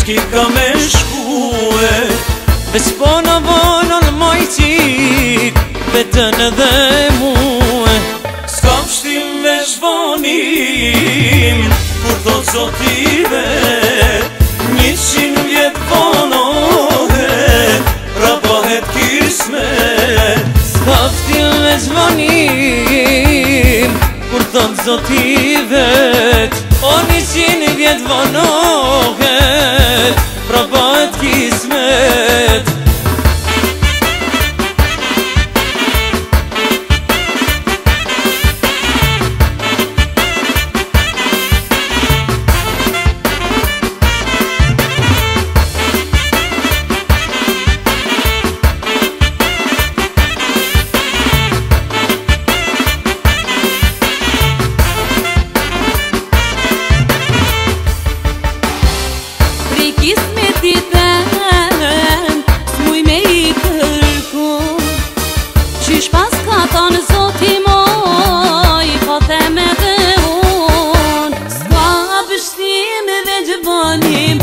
Ki ka me shkue Veç po në vonën majtik Vetën edhe muë S'ka pështim me zvonim Kur thot zoti vet 100 vjet vonohet Rabohet kismet S'ka pështim me zvonim Kur thot zoti vet O 100 vjet vonohet Rabohet kismet Kismeti tem, s'muj me I kërku Qysh pas ka thonë zoti moj, po them edhe unë S'ka pështim veç boni